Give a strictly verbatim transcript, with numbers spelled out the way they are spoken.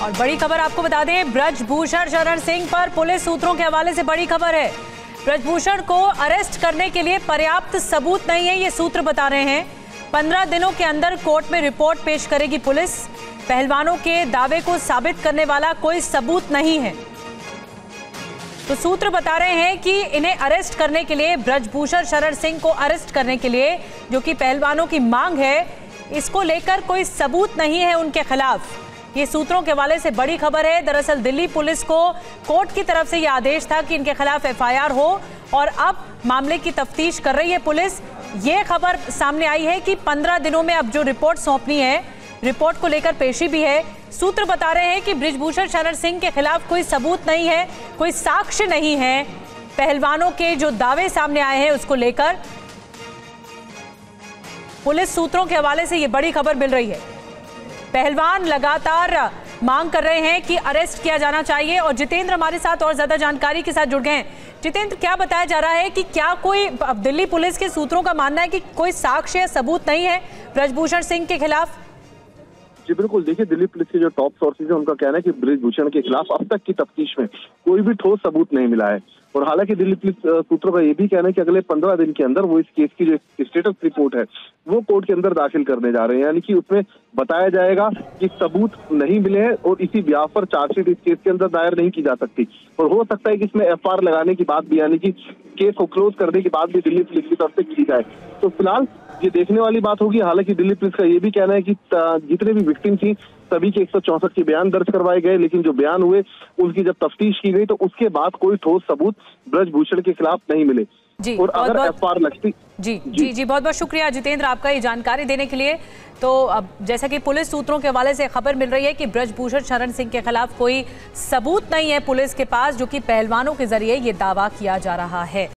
और बड़ी खबर आपको बता दें, ब्रजभूषण शरण सिंह पर पुलिस सूत्रों के हवाले से बड़ी खबर है। ब्रजभूषण को अरेस्ट करने के लिए पर्याप्त सबूत नहीं है, ये सूत्र बता रहे हैं। पंद्रह दिनों के अंदर कोर्ट में रिपोर्ट पेश करेगी पुलिस। पहलवानों के दावे को साबित करने वाला कोई सबूत नहीं है। तो सूत्र बता रहे हैं कि इन्हें अरेस्ट करने के लिए, ब्रजभूषण शरण सिंह को अरेस्ट करने के लिए, जो कि पहलवानों की मांग है, इसको लेकर कोई सबूत नहीं है उनके खिलाफ। ये सूत्रों के हवाले से बड़ी खबर है। दरअसल दिल्ली पुलिस को कोर्ट की तरफ से यह आदेश था कि इनके खिलाफ एफ आई आर हो और अब मामले की तफ्तीश कर रही है पुलिस। ये खबर सामने आई है कि पंद्रह दिनों में अब जो रिपोर्ट सौंपनी है, रिपोर्ट को लेकर पेशी भी है। सूत्र बता रहे हैं कि ब्रजभूषण शरण सिंह के खिलाफ कोई सबूत नहीं है, कोई साक्ष्य नहीं है। पहलवानों के जो दावे सामने आए हैं उसको लेकर पुलिस सूत्रों के हवाले से ये बड़ी खबर मिल रही है। पहलवान लगातार मांग कर रहे हैं कि अरेस्ट किया जाना चाहिए और जितेंद्र हमारे साथ और ज्यादा जानकारी के साथ जुड़ गए हैं। जितेंद्र, क्या बताया जा रहा है कि क्या कोई, दिल्ली पुलिस के सूत्रों का मानना है कि कोई साक्ष्य या सबूत नहीं है ब्रजभूषण सिंह के खिलाफ? जी बिल्कुल, देखिए दिल्ली पुलिस के जो टॉप सोर्सेज है उनका कहना है कि ब्रजभूषण के खिलाफ अब तक की तफ्तीश में कोई भी ठोस सबूत नहीं मिला है। और हालांकि दिल्ली पुलिस सूत्रों का ये भी कहना है कि अगले पंद्रह दिन के अंदर वो इस केस की जो स्टेटस रिपोर्ट है वो कोर्ट के अंदर दाखिल करने जा रहे हैं, यानी कि उसमें बताया जाएगा कि सबूत नहीं मिले हैं और इसी ब्याह पर चार्जशीट इस केस के अंदर दायर नहीं की जा सकती। और हो सकता है कि इसमें एफ आई आर लगाने की बात भी, यानी कि केस को क्लोज करने की बात भी दिल्ली पुलिस की तरफ से की जाए। तो फिलहाल ये देखने वाली बात होगी। हालांकि दिल्ली पुलिस का ये भी कहना है कि जितने भी विक्टिम थी सभी के एक सौ चौसठ के बयान दर्ज करवाए गए, लेकिन जो बयान हुए उनकी जब तफ्तीश की गई तो उसके बाद कोई ठोस सबूत ब्रजभूषण के खिलाफ नहीं मिले। जी, और अगर एफ आई आर लगती जी जी जी बहुत बहुत शुक्रिया जितेंद्र आपका ये जानकारी देने के लिए। तो अब जैसा कि पुलिस सूत्रों के हवाले से खबर मिल रही है कि ब्रजभूषण शरण सिंह के खिलाफ कोई सबूत नहीं है पुलिस के पास, जो कि पहलवानों के जरिए ये दावा किया जा रहा है।